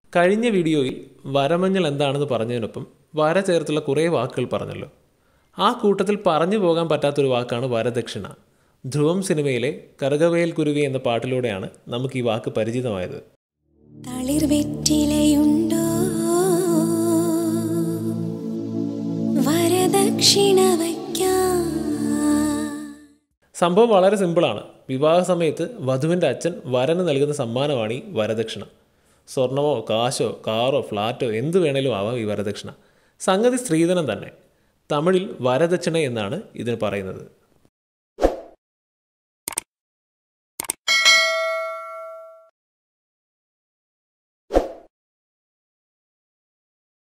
കഴിഞ്ഞ വീഡിയോയിൽ വരമഞ്ഞൾ എന്താണെന്ന് പറഞ്ഞതിനൊപ്പം വര ചേർത്തുള്ള കുറേ വാക്കുകൾ പറഞ്ഞല്ലോ. ആ കൂട്ടത്തിൽ പറഞ്ഞു പോകാൻ പറ്റാത്തൊരു വാക്കാണ് വരദക്ഷിണ. ധ്രുവം സിനിമയിലെ കറുകവയൽ കുരുവി എന്ന പാട്ടിലൂടെയാണ് നമുക്ക് ഈ വാക്ക് പരിചിതമായത്. സംഭവം വളരെ സിമ്പിളാണ്. വിവാഹ സമയത്ത് വധുവിൻ്റെ അച്ഛൻ വരന് നൽകുന്ന സമ്മാനമാണ് ഈ വരദക്ഷിണ. സ്വർണമോ കാശോ കാറോ ഫ്ലാറ്റോ എന്ത് വേണേലും ആവാം ഈ വരദക്ഷിണ. സംഗതി സ്ത്രീധനം തന്നെ. തമിഴിൽ വരദക്ഷിണ എന്നാണ് ഇതിന് പറയുന്നത്.